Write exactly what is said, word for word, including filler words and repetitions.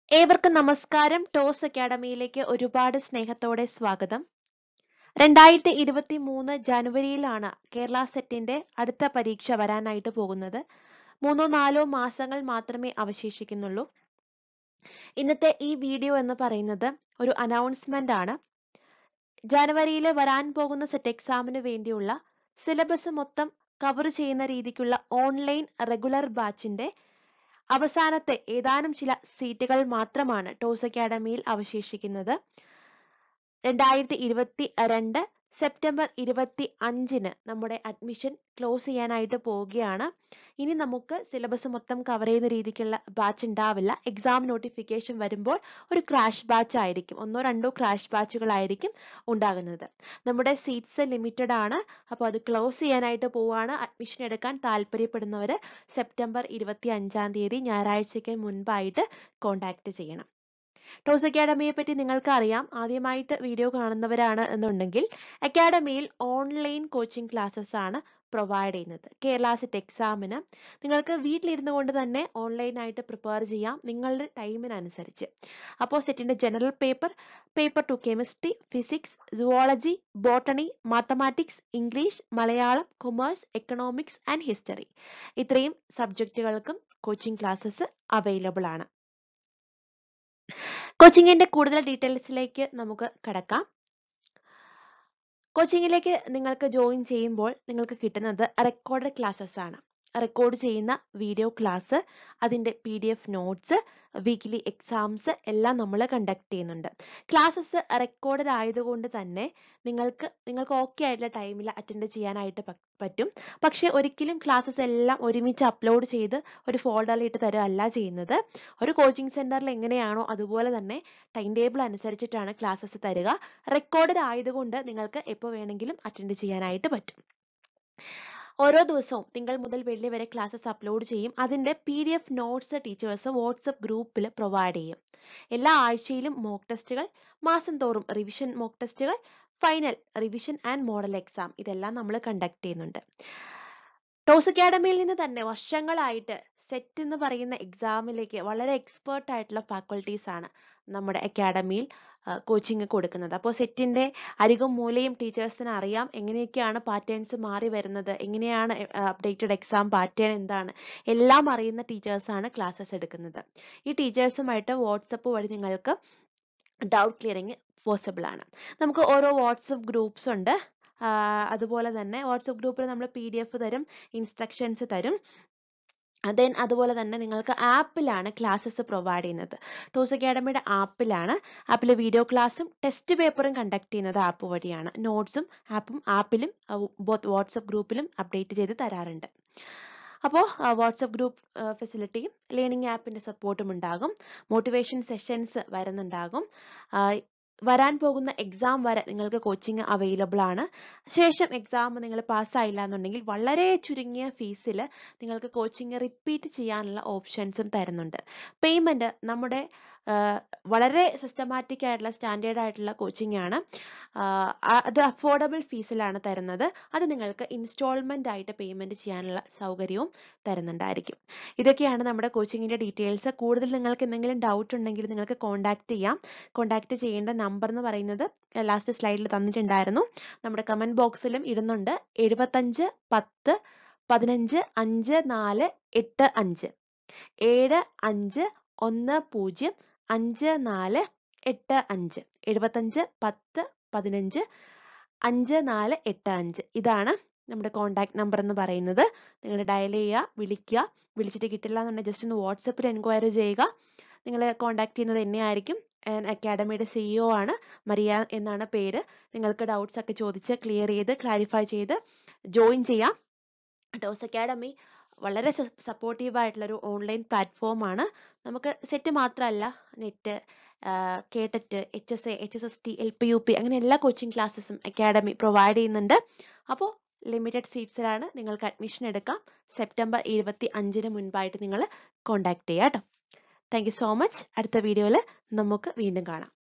ഏവർക്കും നമസ്കാരം. ടോസ് അക്കാഡമിയിലേക്ക് ഒരുപാട് സ്നേഹത്തോടെ സ്വാഗതം. രണ്ടായിരത്തി ഇരുപത്തി മൂന്ന് ജനുവരിയിലാണ് കേരള സെറ്റിന്റെ അടുത്ത പരീക്ഷ വരാനായിട്ട് പോകുന്നത്. മൂന്നോ നാലോ മാസങ്ങൾ മാത്രമേ അവശേഷിക്കുന്നുള്ളൂ. ഇന്നത്തെ ഈ വീഡിയോ എന്ന് പറയുന്നത് ഒരു അനൗൺസ്മെന്റ് ആണ്. ജനുവരിയിൽ വരാൻ പോകുന്ന സെറ്റ് എക്സാമിന് വേണ്ടിയുള്ള സിലബസ് മൊത്തം കവർ ചെയ്യുന്ന രീതിക്കുള്ള ഓൺലൈൻ റെഗുലർ ബാച്ചിന്റെ അവസാനത്തെ ഏതാനും ചില സീറ്റുകൾ മാത്രമാണ് ടോസ് അക്കാഡമിയിൽ അവശേഷിക്കുന്നത്. രണ്ടായിരത്തി ഇരുപത്തി രണ്ട് സെപ്റ്റംബർ ഇരുപത്തി അഞ്ചിന് നമ്മുടെ അഡ്മിഷൻ ക്ലോസ് ചെയ്യാനായിട്ട് പോവുകയാണ്. ഇനി നമുക്ക് സിലബസ് മൊത്തം കവർ ചെയ്യുന്ന രീതിക്കുള്ള ബാച്ച് ഉണ്ടാവില്ല. എക്സാം നോട്ടിഫിക്കേഷൻ വരുമ്പോൾ ഒരു ക്രാഷ് ബാച്ച് ആയിരിക്കും, ഒന്നോ രണ്ടോ ക്രാഷ് ബാച്ചുകളായിരിക്കും ഉണ്ടാകുന്നത്. നമ്മുടെ സീറ്റ്സ് ലിമിറ്റഡ് ആണ്, അപ്പോൾ അത് ക്ലോസ് ചെയ്യാനായിട്ട് പോവുകയാണ്. അഡ്മിഷൻ എടുക്കാൻ താല്പര്യപ്പെടുന്നവർ സെപ്റ്റംബർ ഇരുപത്തി അഞ്ചാം തീയതി ഞായറാഴ്ചയ്ക്ക് മുൻപായിട്ട് കോൺടാക്ട് ചെയ്യണം. ടോസ് അക്കാഡമിയെ പറ്റി നിങ്ങൾക്ക് അറിയാം. ആദ്യമായിട്ട് വീഡിയോ കാണുന്നവരാണ് എന്നുണ്ടെങ്കിൽ അക്കാഡമിയിൽ ഓൺലൈൻ കോച്ചിങ് ക്ലാസ്സസ് ആണ് പ്രൊവൈഡ് ചെയ്യുന്നത്. കേരള സെറ്റ് എക്സാമിന് നിങ്ങൾക്ക് വീട്ടിലിരുന്നു കൊണ്ട് തന്നെ ഓൺലൈനായിട്ട് പ്രിപ്പയർ ചെയ്യാം നിങ്ങളുടെ ടൈമിനനുസരിച്ച്. അപ്പോൾ സെറ്റിന്റെ general paper, paper two chemistry, physics, zoology, botany, mathematics, English, Malayalam, commerce, economics and history, ഇത്രയും സബ്ജക്റ്റുകൾക്കും കോച്ചിങ് ക്ലാസ്സസ് അവൈലബിൾ ആണ്. കോച്ചിങ്ങിന്റെ കൂടുതൽ ഡീറ്റെയിൽസിലേക്ക് നമുക്ക് കടക്കാം. കോച്ചിങ്ങിലേക്ക് നിങ്ങൾക്ക് ജോയിൻ ചെയ്യുമ്പോൾ നിങ്ങൾക്ക് കിട്ടുന്നത് റെക്കോർഡ് ക്ലാസ്സസ് ആണ്. റെക്കോർഡ് ചെയ്യുന്ന വീഡിയോ ക്ലാസ്, അതിന്റെ P D F notes, weekly exams എല്ലാം നമ്മൾ കണ്ടക്ട് ചെയ്യുന്നുണ്ട്. ക്ലാസ്സസ് റെക്കോർഡഡ് ആയതുകൊണ്ട് തന്നെ നിങ്ങൾക്ക് നിങ്ങൾക്ക് ഓക്കെ ആയിട്ടുള്ള ടൈമിൽ അറ്റൻഡ് ചെയ്യാനായിട്ട് പറ്റും. പക്ഷെ ഒരിക്കലും ക്ലാസ്സസ് എല്ലാം ഒരുമിച്ച് അപ്ലോഡ് ചെയ്ത് ഒരു ഫോൾഡറിൽ ഇട്ട് തരുകയല്ല ചെയ്യുന്നത്. ഒരു കോച്ചിങ് സെന്ററിൽ എങ്ങനെയാണോ അതുപോലെ തന്നെ ടൈം ടേബിൾ അനുസരിച്ചിട്ടാണ് ക്ലാസ്സസ് തരിക. റെക്കോർഡഡ് ആയതുകൊണ്ട് നിങ്ങൾക്ക് എപ്പോൾ വേണമെങ്കിലും അറ്റൻഡ് ചെയ്യാനായിട്ട് പറ്റും. ഓരോ ദിവസവും തിങ്കൾ മുതൽ വെള്ളി വരെ ക്ലാസ്സസ് അപ്ലോഡ് ചെയ്യും. അതിന്റെ P D F notes teachers WhatsApp ഗ്രൂപ്പിൽ പ്രൊവൈഡ് ചെയ്യും. എല്ലാ ആഴ്ചയിലും മോക്ക് ടെസ്റ്റുകൾ, മാസം തോറും റിവിഷൻ മോക്ക് ടെസ്റ്റുകൾ, final revision and model exam, ഇതെല്ലാം നമ്മൾ കണ്ടക്ട് ചെയ്യുന്നുണ്ട്. ടോസ് അക്കാഡമിയിൽ നിന്ന് തന്നെ വർഷങ്ങളായിട്ട് സെറ്റ് എന്ന് പറയുന്ന എക്സാമിലേക്ക് വളരെ എക്സ്പേർട്ട് ആയിട്ടുള്ള ഫാക്കൽറ്റീസ് ആണ് നമ്മുടെ അക്കാഡമിയിൽ കോച്ചിങ് കൊടുക്കുന്നത്. അപ്പോൾ സെറ്റിന്റെ അരികും മൂലയും ടീച്ചേഴ്സിന് അറിയാം എങ്ങനെയൊക്കെയാണ് പാറ്റേൺസ് മാറി വരുന്നത്, എങ്ങനെയാണ് അപ്ഡേറ്റഡ് എക്സാം പാറ്റേൺ എന്താണ്, എല്ലാം അറിയുന്ന ടീച്ചേഴ്സാണ് ക്ലാസ്സസ് എടുക്കുന്നത്. ഈ ടീച്ചേഴ്സുമായിട്ട് വാട്സപ്പ് വഴി നിങ്ങൾക്ക് ഡൗട്ട് ക്ലിയറിങ് പോസിബിൾ ആണ്. നമുക്ക് ഓരോ വാട്സപ്പ് ഗ്രൂപ്പ്സ് ഉണ്ട്. അതുപോലെ തന്നെ വാട്സപ്പ് ഗ്രൂപ്പിൽ നമ്മൾ പി ഡി എഫ് തരും, ഇൻസ്ട്രക്ഷൻസ് തരും. ദെൻ അതുപോലെ തന്നെ നിങ്ങൾക്ക് ആപ്പിലാണ് ക്ലാസ്സസ് പ്രൊവൈഡ് ചെയ്യുന്നത്. ടോസ് അക്കാഡമിയുടെ ആപ്പിലാണ്. ആപ്പിൽ വീഡിയോ ക്ലാസ്സും ടെസ്റ്റ് പേപ്പറും കണ്ടക്ട് ചെയ്യുന്നത് ആപ്പ് വഴിയാണ്. നോട്ട്സും ആപ്പും ആപ്പിലും ബോത്ത് വാട്സപ്പ് ഗ്രൂപ്പിലും അപ്ഡേറ്റ് ചെയ്ത് തരാറുണ്ട്. അപ്പോൾ വാട്സപ്പ് ഗ്രൂപ്പ് ഫെസിലിറ്റിയും ലേണിംഗ് ആപ്പിന്റെ സപ്പോർട്ടും ഉണ്ടാകും. മോട്ടിവേഷൻ സെഷൻസ് വരുന്നുണ്ടാകും. വരാൻ പോകുന്ന എക്സാം വരെ നിങ്ങൾക്ക് കോച്ചിങ് അവൈലബിൾ ആണ്. ശേഷം എക്സാം നിങ്ങൾ പാസ്സായില്ല എന്നുണ്ടെങ്കിൽ വളരെ ചുരുങ്ങിയ ഫീസിൽ നിങ്ങൾക്ക് കോച്ചിങ് റിപ്പീറ്റ് ചെയ്യാനുള്ള ഓപ്ഷൻസും തരുന്നുണ്ട്. പേയ്മെന്റ് നമ്മുടെ വളരെ സിസ്റ്റമാറ്റിക് ആയിട്ടുള്ള സ്റ്റാൻഡേർഡ് ആയിട്ടുള്ള കോച്ചിങ് ആണ്. അത് അഫോർഡബിൾ ഫീസിലാണ് തരുന്നത്. അത് നിങ്ങൾക്ക് ഇൻസ്റ്റാൾമെന്റ് ആയിട്ട് പേയ്മെന്റ് ചെയ്യാനുള്ള സൗകര്യവും തരുന്നുണ്ടായിരിക്കും. ഇതൊക്കെയാണ് നമ്മുടെ കോച്ചിങ്ങിന്റെ ഡീറ്റെയിൽസ്. കൂടുതൽ നിങ്ങൾക്ക് എന്തെങ്കിലും ഡൗട്ട് ഉണ്ടെങ്കിൽ നിങ്ങൾക്ക് കോൺടാക്ട് ചെയ്യാം. കോൺടാക്ട് ചെയ്യേണ്ട നമ്പർ എന്ന് പറയുന്നത് ലാസ്റ്റ് സ്ലൈഡിൽ തന്നിട്ടുണ്ടായിരുന്നു, നമ്മുടെ കമന്റ് ബോക്സിലും ഇടുന്നുണ്ട്. എഴുപത്തഞ്ച് പത്ത് പതിനഞ്ച് അഞ്ച് നാല് എട്ട് അഞ്ച് ഏഴ് അഞ്ച് ഒന്ന് പൂജ്യം അഞ്ച് നാല് എട്ട് അഞ്ച് എഴുപത്തഞ്ച് പത്ത് പതിനഞ്ച് അഞ്ച് നാല് എട്ട് അഞ്ച് ഇതാണ് നമ്മുടെ കോൺടാക്ട് നമ്പർ എന്ന് പറയുന്നത്. നിങ്ങൾ ഡയൽ ചെയ്യുക, വിളിക്കുക. വിളിച്ചിട്ട് കിട്ടില്ല എന്നുണ്ടെങ്കിൽ ജസ്റ്റ് ഒന്ന് വാട്സപ്പിൽ എൻക്വയറി ചെയ്യുക. നിങ്ങൾ കോൺടാക്ട് ചെയ്യുന്നത് എന്നെയായിരിക്കും. അക്കാഡമിയുടെ സിഇഒ ആണ്, മരിയ എന്നാണ് പേര്. നിങ്ങൾക്ക് ഡൗട്ട്സ് ഒക്കെ ചോദിച്ച് ക്ലിയർ ചെയ്ത് ക്ലാരിഫൈ ചെയ്ത് ജോയിൻ ചെയ്യാം. ടോസ് അക്കാഡമി വളരെ സപ്പോർട്ടീവ് ആയിട്ടുള്ള ഒരു ഓൺലൈൻ പ്ലാറ്റ്ഫോം ആണ്. നമുക്ക് സെറ്റ് മാത്രമല്ല, NET, KTET, H S A, H S S T, L P U P അങ്ങനെ എല്ലാ കോച്ചിങ് ക്ലാസ്സസും അക്കാഡമി പ്രൊവൈഡ് ചെയ്യുന്നുണ്ട്. അപ്പോൾ ലിമിറ്റഡ് സീറ്റ്സിലാണ് നിങ്ങൾക്ക് അഡ്മിഷൻ എടുക്കാം. സെപ്റ്റംബർ ഇരുപത്തി അഞ്ചിന് മുൻപായിട്ട് നിങ്ങൾ കോൺടാക്ട് ചെയ്യാം കേട്ടോ. Thank you so much. അടുത്ത വീഡിയോയിൽ നമുക്ക് വീണ്ടും കാണാം.